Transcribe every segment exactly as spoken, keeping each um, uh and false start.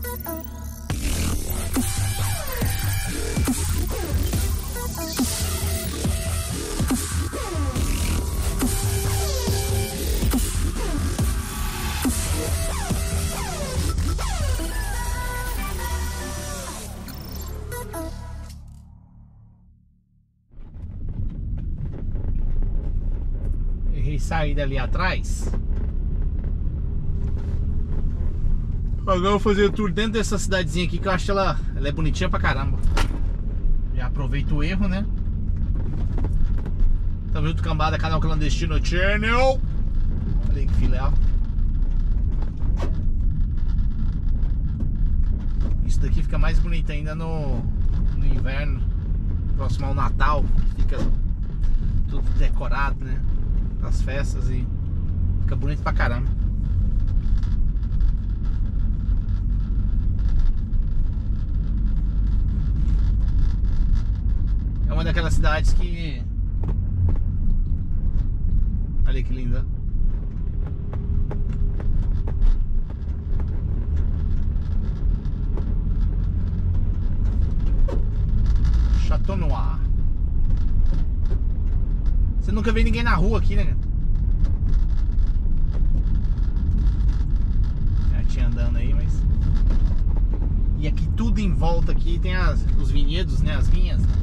Saída ali atrás. Agora eu vou fazer o tour dentro dessa cidadezinha aqui, que eu acho ela, ela é bonitinha pra caramba. Já aproveito o erro, né? Tamo junto, cambada, canal Clandestino Channel. Olha aí que filé. Isso daqui fica mais bonito ainda no, no inverno, próximo ao Natal. Fica tudo decorado, né? As festas, e fica bonito pra caramba. É uma daquelas cidades que... Olha que linda. Chateau Noir. Você nunca vê ninguém na rua aqui, né? Já tinha andando aí, mas... E aqui tudo em volta aqui tem as, os vinhedos, né? As vinhas, né?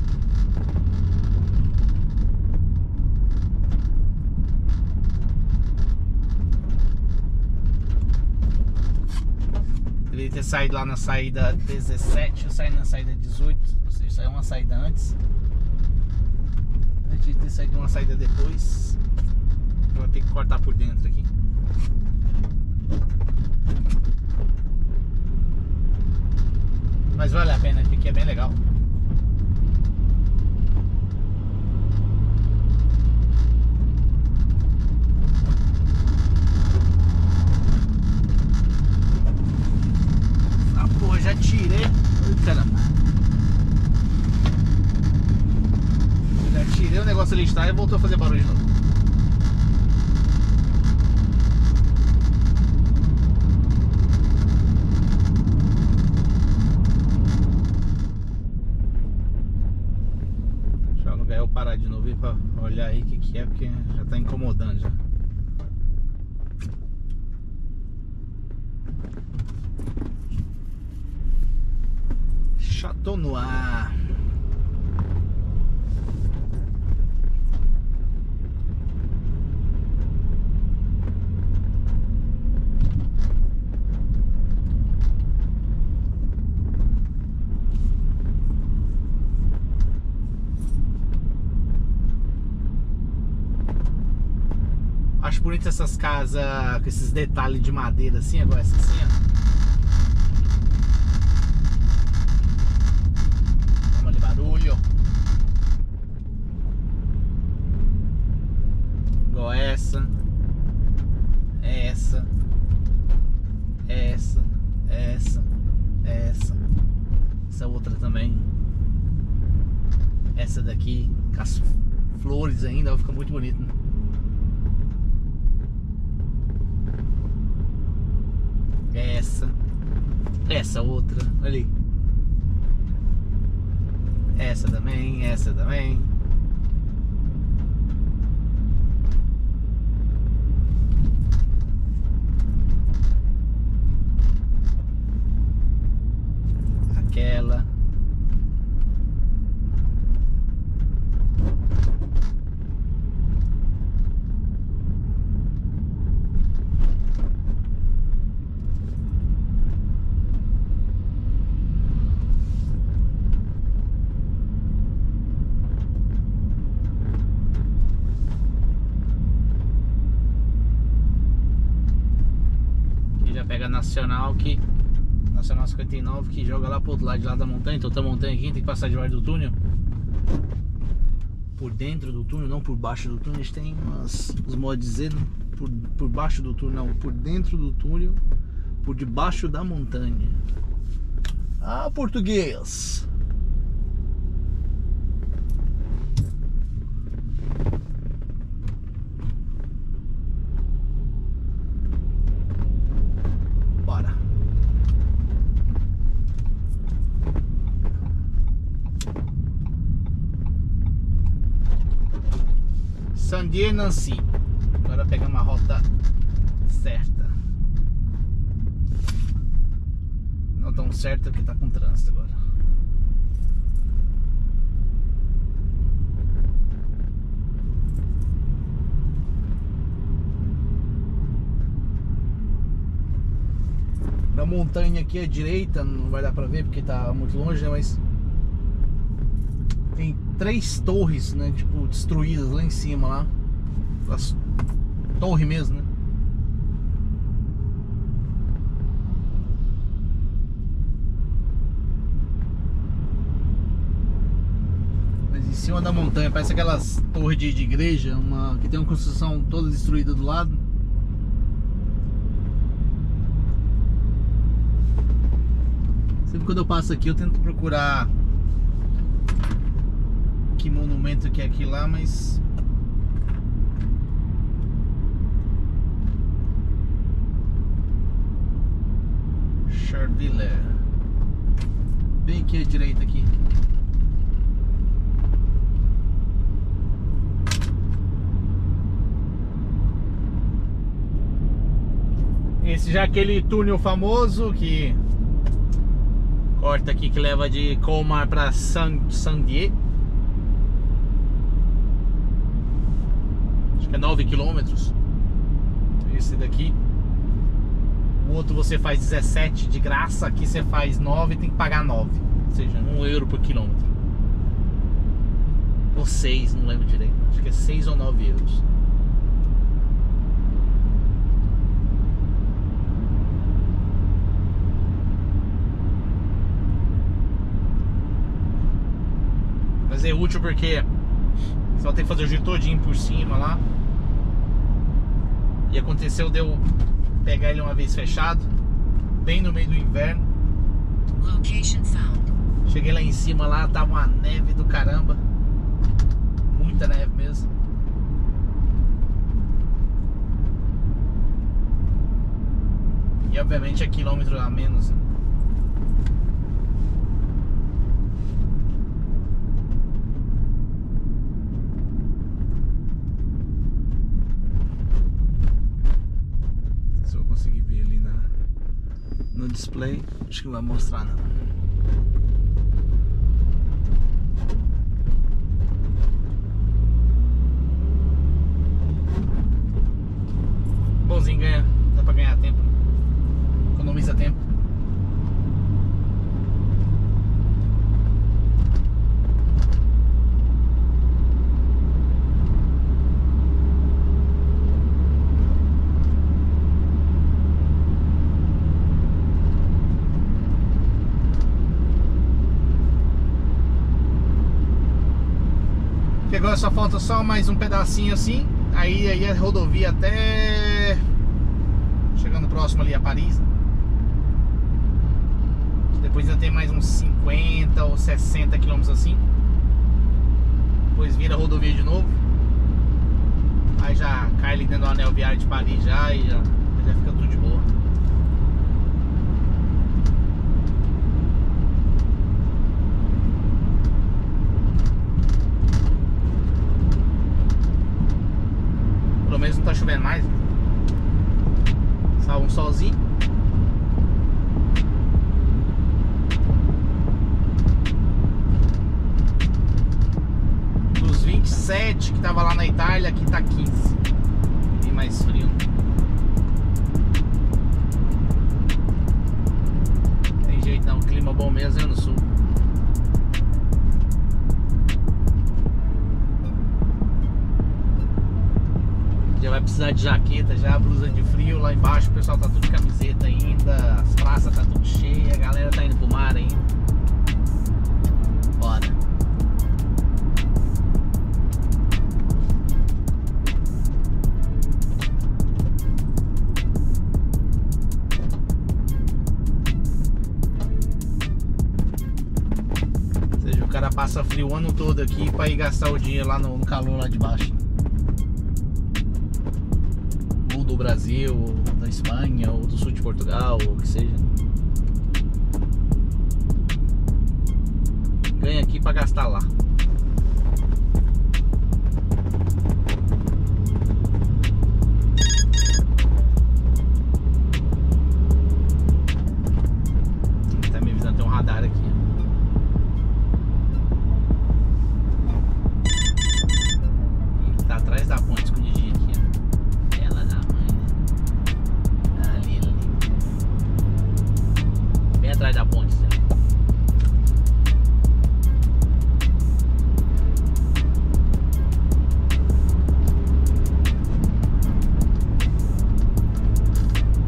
Deveria ter saído lá na saída dezessete, eu saí na saída dezoito, ou seja, saiu uma saída antes. De ter saído uma saída depois. Eu vou ter que cortar por dentro aqui. Mas vale a pena, porque aqui é bem legal. Ah, pô, já tirei. Ai, caramba. Tirei o negócio ali está e voltou a fazer barulho de novo. Deixa eu alugar eu parar de novo e pra olhar aí o que, que é, porque já tá incomodando já. Chateau Noir. Acho bonito essas casas com esses detalhes de madeira assim, agora essa assim, ó. Vamos ali, barulho. Igual essa. Essa. Essa. Essa. Essa. Essa outra também. Essa daqui, com as flores ainda, fica muito bonito, né? Essa, essa outra, ali. Essa também, essa também. Aquela. Pega a Nacional que Nacional cinquenta e nove que joga lá pro outro lado de lá da montanha. Então tá montanha aqui, tem que passar debaixo do túnel. Por dentro do túnel, não por baixo do túnel. Eles têm umas, uns modos de dizer, né? por, por baixo do túnel, não, por dentro do túnel, por debaixo da montanha. Ah, português! Saint-Dié-Nancy. Agora pegamos a rota certa. Não tão certa porque tá com trânsito agora. Na montanha aqui à direita, não vai dar pra ver porque tá muito longe, né? Mas tem três torres, né? Tipo, destruídas lá em cima, lá. As torres mesmo, né? Mas em cima da montanha, parece aquelas torres de, de igreja, uma, que tem uma construção toda destruída do lado. Sempre quando eu passo aqui eu tento procurar que monumento que é aqui lá, mas Charville, bem aqui à direita aqui. Esse já é aquele túnel famoso que corta aqui, que leva de Colmar para Saint-Dié. Acho que é nove quilômetros. Esse daqui. O outro você faz dezessete de graça. Aqui você faz nove e tem que pagar nove. Ou seja, um euro por quilômetro. Ou seis, não lembro direito. Acho que é seis ou nove euros. Mas é útil porque você vai ter que fazer o giro todinho por cima lá. E aconteceu de eu pegar ele uma vez fechado, bem no meio do inverno. Location found. Cheguei lá em cima, lá tava uma neve do caramba. Muita neve mesmo. E obviamente é quilômetro a menos, né? No display, acho que não vai mostrar não. Bonzinho, ganha, dá pra ganhar tempo, economiza tempo. Agora só falta só mais um pedacinho assim. Aí, aí a rodovia até chegando próximo ali a Paris. Depois ainda tem mais uns cinquenta ou sessenta quilômetros assim. Depois vira a rodovia de novo. Aí já cai ali dentro do anel viário de Paris já. E já, já fica tudo de boa. Pelo menos não tá chovendo mais. Só um solzinho. Dos vinte e sete que tava lá na Itália, aqui tá quinze. Bem mais frio. Tem jeito não, clima bom mesmo é no sul. Já vai precisar de jaqueta, já blusa de frio. Lá embaixo o pessoal tá tudo de camiseta ainda. As praças tá tudo cheia, a galera tá indo pro mar ainda. Bora. Ou seja, o cara passa frio o ano todo aqui pra ir gastar o dinheiro lá no, no calor lá de baixo. Do Brasil, ou da Espanha, ou do sul de Portugal, ou o que seja. Ganha aqui pra gastar lá. atrás da ponte. Assim.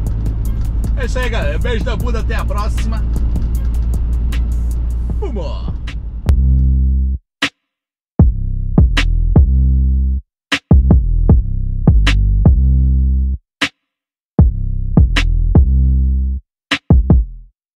É isso aí, galera. Beijo da bunda, até a próxima. Vamos!